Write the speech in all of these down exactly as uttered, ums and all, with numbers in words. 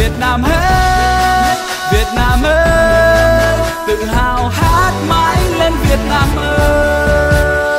Việt Nam ơi, Việt Nam ơi, tự hào hát mãi lên Việt Nam ơi.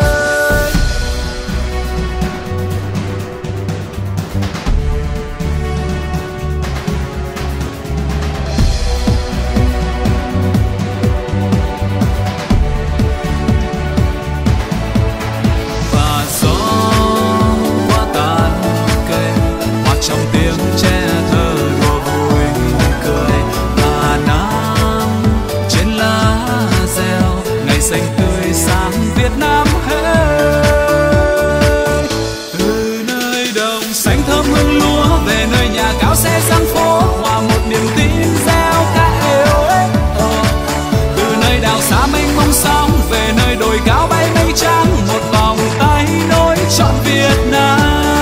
Trong tiếng tre thơ đùa vui cười và nắng trên lá reo ngày xanh tươi sáng Việt Nam ơi. Từ nơi đồng xanh thơm hương lúa về nơi nhà cao xe giang phố hòa một niềm tin gieo ca yêu ấy. Từ nơi đảo xa mênh mông sóng về nơi đồi cao bay mây trắng một vòng tay nối trọn Việt Nam.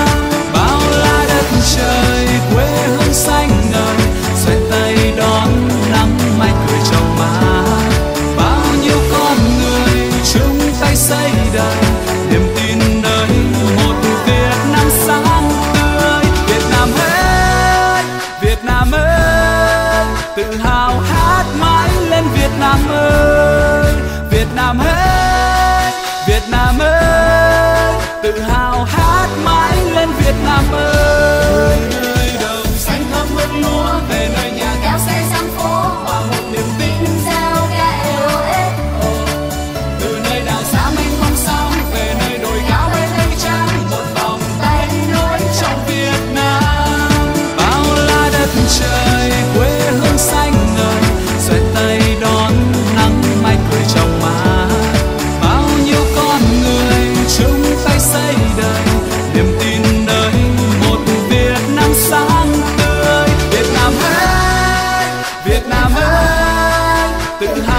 Trời quê hương xanh ngời xoay tay đón nắng mai cười trong má. Bao nhiêu con người chung tay xây đời niềm tin nơi một Việt Nam sáng tươi. Việt Nam ơi, Việt Nam ơi, tự hào hát mãi lên Việt Nam ơi. Việt Nam ơi, Việt Nam ơi, tự hào hát mãi lên Việt Nam ơi. Nơi đồng xanh thơm hương lúa về nơi nhà cao xe giang phố và một niềm tin gieo ca yêu ếch. Từ nơi đảo xa mênh mông sóng về nơi đồi cao bay mây trắng một vòng tay nối trong Việt Nam. Bao la đất trời quê hương xanh ngời xoay tay đón nắng mai cười trong má. Bao nhiêu con người chung tay xây đời niềm tin nơi một Việt Nam sáng tươi. Việt Nam ơi, Việt Nam ơi, tự hào